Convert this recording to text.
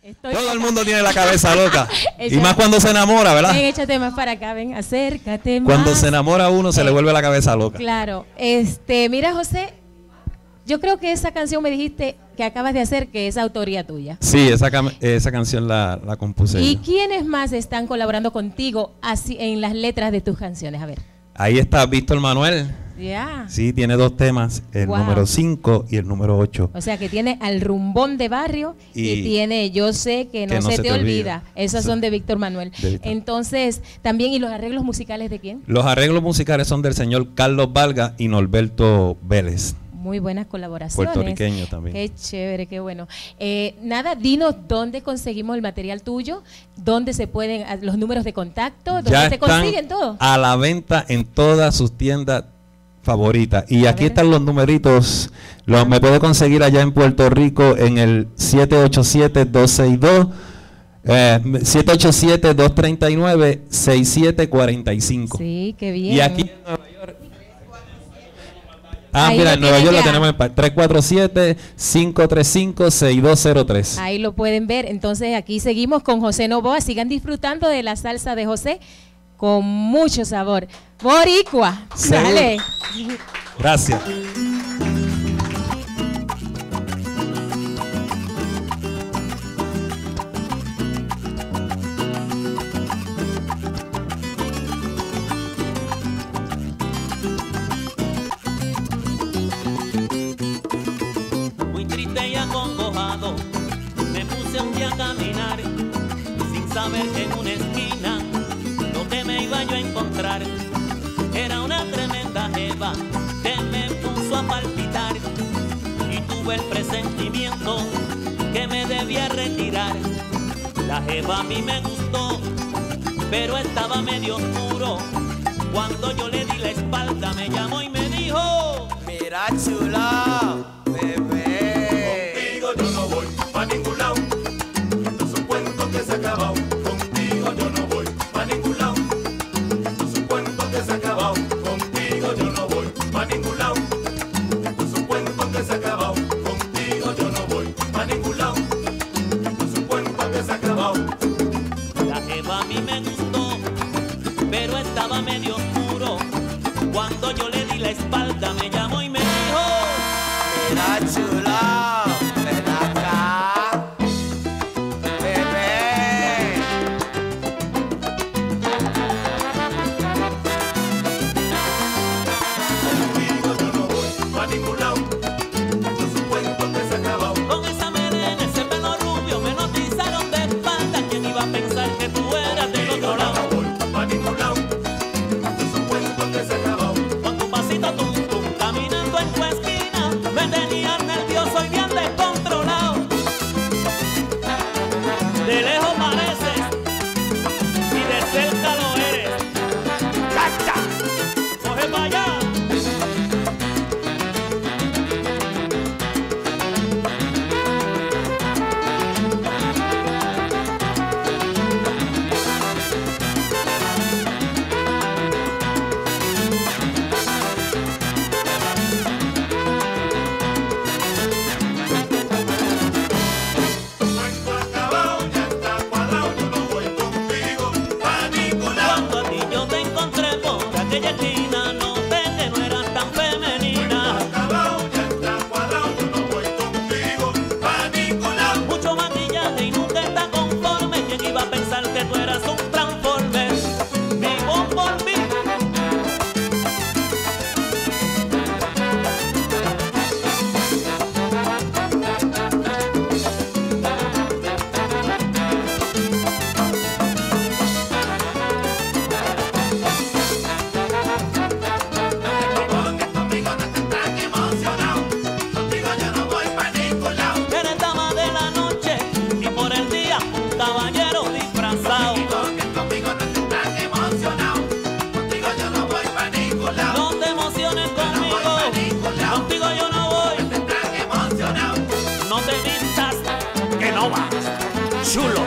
Todo el mundo tiene la cabeza loca. Y más cuando se enamora, ¿verdad? Ven, échate más para acá, ven, acércate más. Cuando se enamora uno se le vuelve la cabeza loca. Claro. Mira, José, yo creo que esa canción me dijiste que acabas de hacer, que es autoría tuya. Sí, esa canción la compuse ¿Y yo. quiénes más están colaborando contigo así en las letras de tus canciones? A ver. Ahí está Víctor Manuel. Ya. Sí, tiene 2 temas, el número 5 y el número 8. O sea que tiene Al Rumbón de Barrio y tiene Yo sé que no se te olvida. Esas son de Víctor Manuel. Entonces, también, ¿y los arreglos musicales de quién? Los arreglos musicales son del señor Carlos Valga y Norberto Vélez. Muy buenas colaboraciones. Puertorriqueño también. Qué chévere, qué bueno. Nada, dinos dónde conseguimos el material tuyo, dónde se pueden, los números de contacto, dónde se consiguen todo. A la venta en todas sus tiendas favoritas. Y aquí están los numeritos. Me puede conseguir allá en Puerto Rico en el 787-262. 787-239-6745. Sí, qué bien. Y aquí en Nueva York. Mira, en Nueva York lo tenemos en 347-535-6203. Ahí lo pueden ver. Entonces aquí seguimos con José Novoa. Sigan disfrutando de la salsa de José con mucho sabor. Boricua, dale. Gracias. Me puse un día a caminar sin saber que en una esquina lo que me iba yo a encontrar era una tremenda jeva que me puso a palpitar y tuve el presentimiento que me debía retirar. La jeva a mí me gustó, pero estaba medio oscuro. Cuando yo le di la espalda me llamó y me dijo: mira, chula, bebé, yo no voy pa' ningún lado. Esto es un cuento que se ha acabado. Contigo yo no voy pa' ningún lado. Esto es un cuento que se ha acabado. Contigo yo no voy pa' ningún lado. Esto es un cuento que se ha acabado. Contigo yo no voy pa' ningún lado. Esto es un cuento que se ha acabado. La jeva a mí me gustó, pero estaba medio oscuro. Cuando yo le di la espalda me llamó y me dijo: mira, chula. chulo.